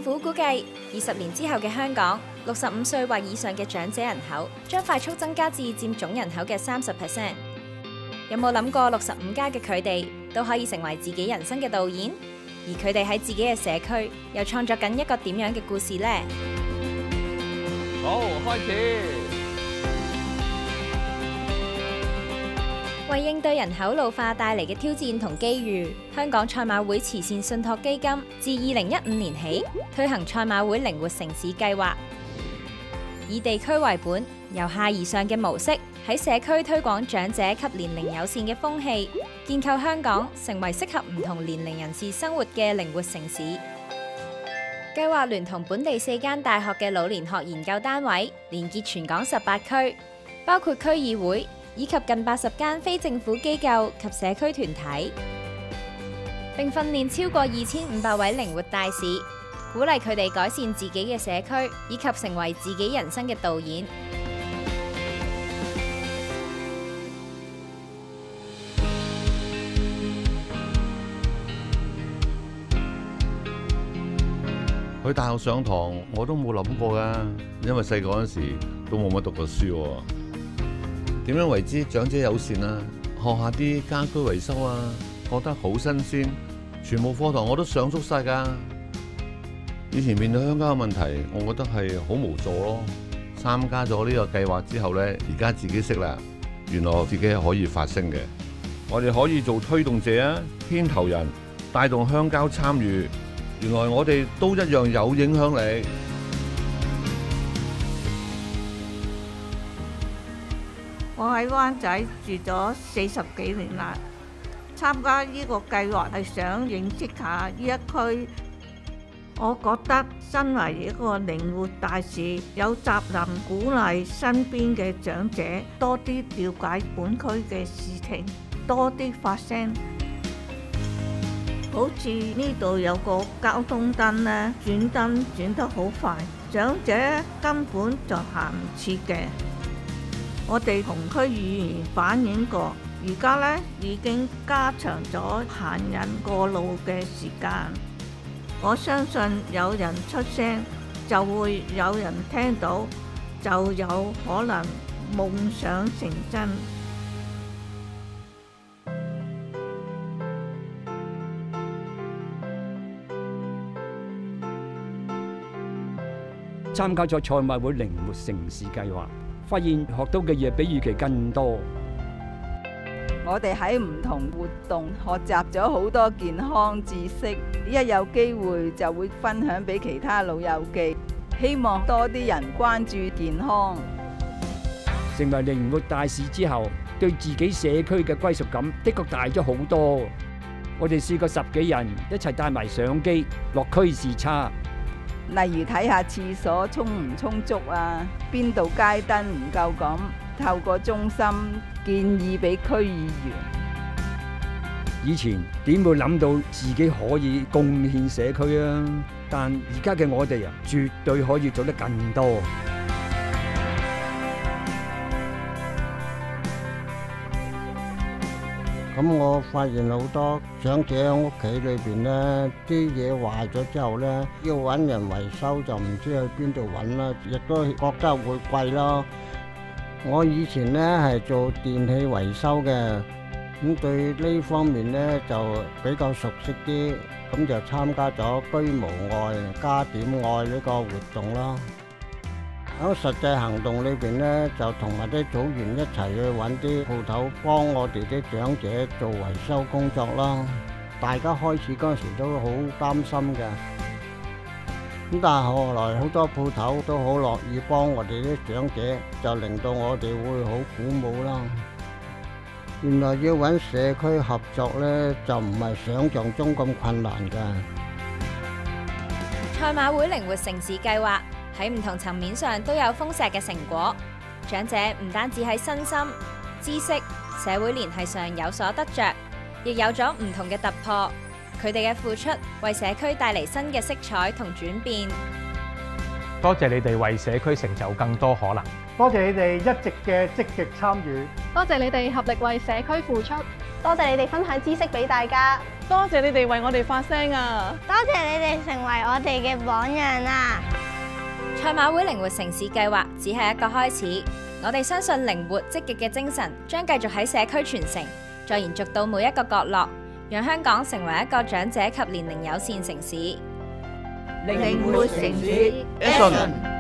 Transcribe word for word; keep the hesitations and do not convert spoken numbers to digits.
府估計，二十年之後嘅香港，六十五歲或以上嘅長者人口將快速增加至佔總人口嘅三十 percent。有冇諗過六十五加嘅佢哋都可以成為自己人生嘅導演？而佢哋喺自己嘅社區又創作緊一個點樣嘅故事呢？ 好，開始。 為應對人口老化帶嚟嘅挑戰同機遇，香港賽馬會慈善信託基金自二零一五年起推行賽馬會靈活城市計劃，以地區為本，由下而上嘅模式喺社區推廣長者及年齡友善嘅風氣，建構香港成為適合唔同年齡人士生活嘅靈活城市。計劃聯同本地四間大學嘅老年學研究單位，連結全港十八區，包括區議會以及近八十間非政府機構及社區團體，並訓練超過二千五百位靈活大使，鼓勵佢哋改善自己嘅社區，以及成為自己人生嘅導演。 去大學上堂我都冇諗過㗎，因為細個嗰陣時都冇乜讀過書喎。點樣為之長者友善啊？學下啲家居維修啊，覺得好新鮮。全部課堂我都上足晒㗎。以前面對鄉郊嘅問題，我覺得係好無助咯。參加咗呢個計劃之後咧，而家自己識啦，原來自己係可以發聲嘅。我哋可以做推動者啊，牽頭人，帶動鄉郊參與。原來我哋都一樣有影響力。 我喺灣仔住咗四十幾年啦，參加呢個計劃係想認識下呢一區。我覺得身為一個靈活大使，有責任鼓勵身邊嘅長者多啲了解本區嘅事情，多啲發聲。好似呢度有個交通燈呢，轉燈轉得好快，長者根本就行唔切嘅。我哋同區議員反映過，而家呢已經加長咗行人過路嘅時間。我相信有人出聲，就會有人聽到，就有可能夢想成真。 參加咗賽馬會靈活城市計劃，發現學到嘅嘢比預期更多。 我哋喺唔同活動學習咗好多健康知識，一有機會就會分享俾其他老友記，希望多啲人關注健康。 成為靈活大使之後，對自己社區嘅歸屬感的確大咗好多。我哋試過十幾人一齊帶埋相機落區視察。 例如睇下廁所充唔充足啊，邊度街燈唔夠咁，透過中心建議俾區議員。 以前點會諗到自己可以貢獻社區啊？但而家嘅我哋啊，絕對可以做得更多。 咁我發現好多長者喺屋企裏邊咧，啲嘢壞咗之後咧，要揾人維修就唔知去邊度揾啦，亦都覺得會貴咯。我以前咧係做電器維修嘅，咁對呢方面咧就比較熟悉啲，咁就參加咗居無愛加點愛呢個活動啦。喺實際行動裏邊咧，就同埋啲組員一齊去揾啲鋪頭幫我哋啲長者做維修工作啦。大家開始嗰陣時都好擔心嘅，咁但係後來好多鋪頭都好樂意幫我哋啲長者，就令到我哋會好鼓舞啦。原來要揾社區合作咧，就唔係想像中咁困難㗎。 賽馬會靈活城市計劃喺唔同層面上都有豐碩嘅成果，長者唔單止喺身心、知識、社會聯繫上有所得着，亦有咗唔同嘅突破。佢哋嘅付出為社區帶嚟新嘅色彩同轉變。 多謝你哋為社區成就更多可能。 多謝你哋一直嘅積極參與。 多謝你哋合力為社區付出。 多謝你哋分享知識俾大家。 多謝你哋為我哋發聲啊！ 多謝你哋成為我哋嘅榜樣啊！ 賽馬會靈活城市計劃只係一個開始，我哋相信靈活積極嘅精神將繼續喺社區傳承，再延續到每一個角落，讓香港成為一個長者及年齡友善城市。 靈活城市 Action